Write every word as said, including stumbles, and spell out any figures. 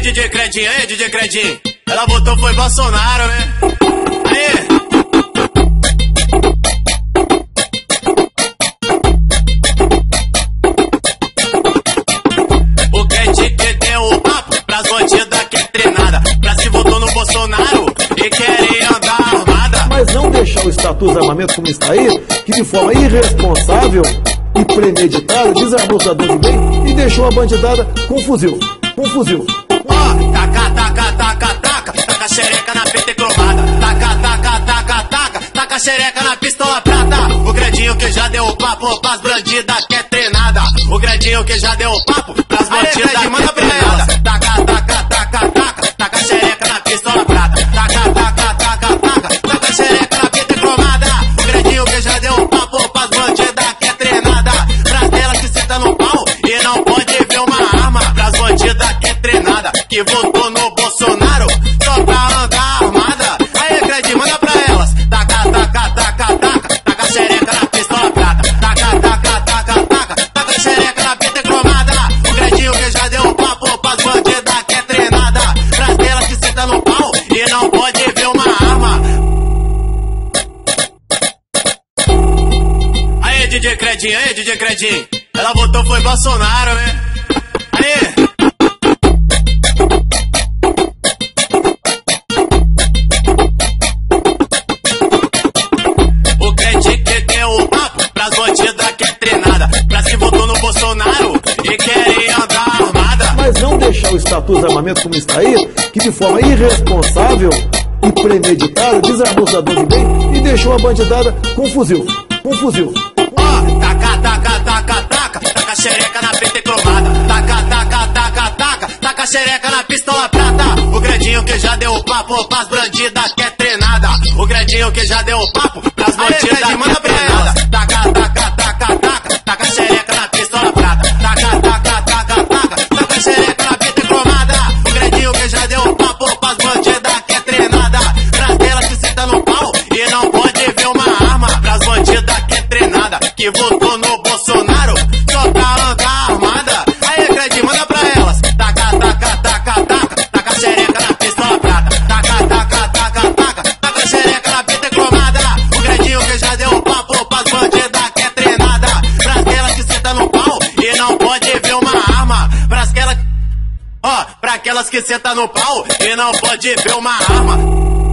D J Credinho, aí D J Credinho. Ela votou foi Bolsonaro, né? Aí. O Credinho que deu o papo pras bandidas que é treinada. Pra se votou no Bolsonaro e querem andar armada. Mas não deixar o status de armamento como está aí, que de forma irresponsável e premeditada desarmou o cidadão de bem e deixou a bandidada com fuzil. Com fuzil. Ó, taca, taca, taca, taca, taca xereca na P T cromada. Taca, taca, taca, taca, taca xereca na pistola prata. O Credinho que já deu o papo pras bandidas que é treinada. O Credinho que já deu o papo pras bandidas que é treinada. Taca, taca, taca, taca, taca xereca na pistola prata. Taca, taca, taca, taca, taca xereca na P T cromada. O Credinho que já deu o papo pras bandidas que é treinada. Pras delas que senta no pau e não pode ver uma arma. Pras bandidas que é treinada, que votou no Bolsonaro só pra andar armada. Aí, Credinho, manda pra elas. Taca, taca, taca, taca, taca xereca na pistola prata. Taca, taca, taca, taca, taca xereca na P T cromada. O Credinho que já deu o papo pras bandidas que é treinada. Pras delas que senta no pau e não pode ver uma arma. Aí, D J Credinho, aí, D J Credinho. Ela votou foi Bolsonaro, né? Aí. O Credinho que deu o papo pras bandidas que é treinada. Pra se votou no Bolsonaro e querem andar armada. Mas não deixar o status de armamento como está aí, que de forma irresponsável e premeditada desarmou o cidadão de bem e deixou a bandidada com fuzil. Com fuzil. Ó, taca, taca, taca, taca, taca xereca na P T cromada. Taca, taca, taca, taca, taca xereca na pistola prata. O Credinho que já deu o papo pras bandidas que é treinada. O Credinho que já deu o papo pras bandidas que é treinada. Taca, taca, taca, taca, taca xereca na pistola prata. Taca, taca, taca, taca, taca xereca na P T cromada. O Credinho que já deu o papo pras bandidas que é treinada. Pras delas que senta no pau e não pode ver uma arma. Pras bandidas que é treinada, que votou no Bolsonaro só pra andar armada. Aí, Credinho, manda pra elas. Taca, taca, taca, taca, taca xereca na pistola prata. Taca, taca, taca, taca, taca xereca na P T cromada. O Credinho que já deu o papo pras bandidas que é treinada. Pras delas que senta no pau e não pode ver uma arma. Pras aquelas, ó, pra aquelas que senta no pau e não pode ver uma arma.